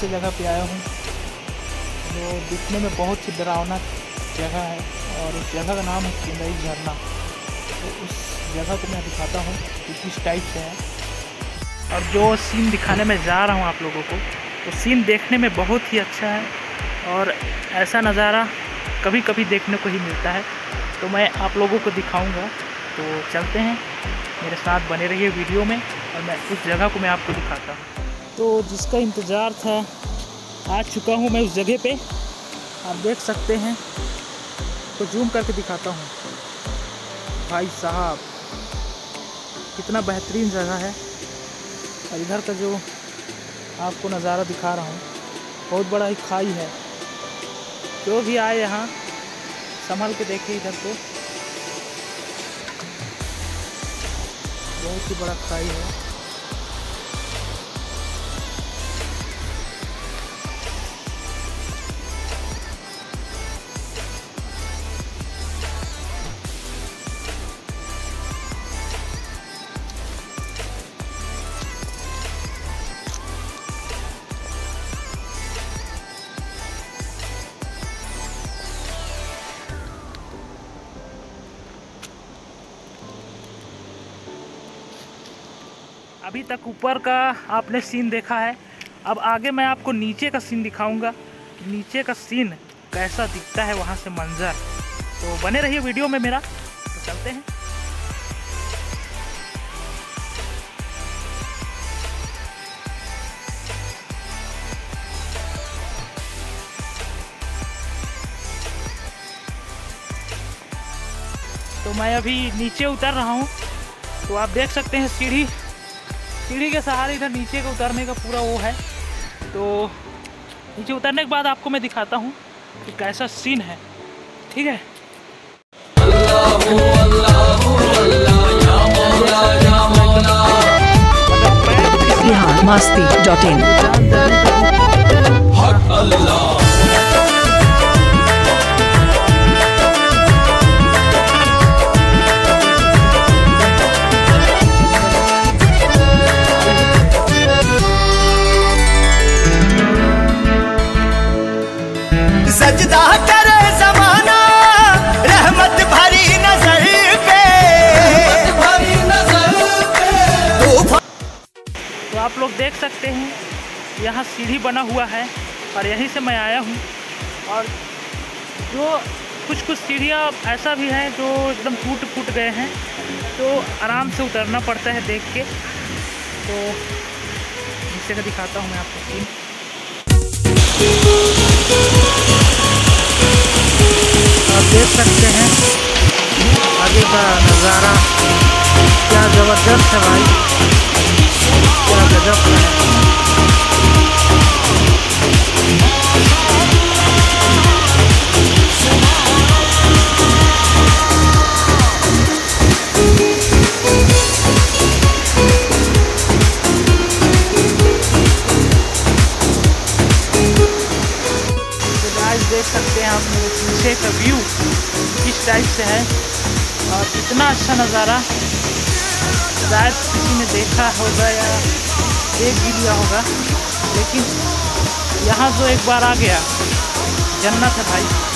ऐसे जगह पे आया हूँ जो दिखने में बहुत ही डरावना जगह है और उस जगह का नाम है केंदई झरना। तो उस जगह को मैं दिखाता हूँ कि किस टाइप से है और जो सीन दिखाने में जा रहा हूँ आप लोगों को, तो सीन देखने में बहुत ही अच्छा है और ऐसा नज़ारा कभी कभी देखने को ही मिलता है। तो मैं आप लोगों को दिखाऊंगा, तो चलते हैं, मेरे साथ बने रहिए वीडियो में और मैं उस जगह को मैं आपको दिखाता हूँ। तो जिसका इंतज़ार था आ चुका हूँ मैं उस जगह पे, आप देख सकते हैं। तो जूम करके दिखाता हूँ भाई साहब, कितना बेहतरीन जगह है। और इधर का जो आपको नज़ारा दिखा रहा हूँ, बहुत बड़ा ही खाई है। जो भी आए यहाँ संभल के देखिए, इधर को बहुत ही बड़ा खाई है। अभी तक ऊपर का आपने सीन देखा है, अब आगे मैं आपको नीचे का सीन दिखाऊंगा। नीचे का सीन कैसा दिखता है, वहाँ से मंजर। तो बने रहिए वीडियो में मेरा, तो चलते हैं। तो मैं अभी नीचे उतर रहा हूँ, तो आप देख सकते हैं सीढ़ी के सहारे इधर नीचे का उतरने का पूरा वो है। तो नीचे उतरने के बाद आपको मैं दिखाता हूँ कि कैसा सीन है, ठीक है। biharmasti.in सजदा करे ज़माना रहमत भरी नजर पे। तो आप लोग देख सकते हैं यहाँ सीढ़ी बना हुआ है और यहीं से मैं आया हूँ। और जो कुछ सीढ़ियाँ ऐसा भी है जो एकदम टूट गए हैं, तो आराम से उतरना पड़ता है देख के। तो नीचे का दिखाता हूँ मैं आपको सीन। आप देख सकते हैं आगे का नज़ारा, क्या ज़बरदस्त है भाई, क्या गजब है। देख सकते हैं आप मेरे पीछे का व्यू किस टाइप से है और इतना अच्छा नज़ारा शायद किसी ने देखा होगा या देख भी लिया होगा, लेकिन यहाँ जो एक बार आ गया जन्नत है भाई।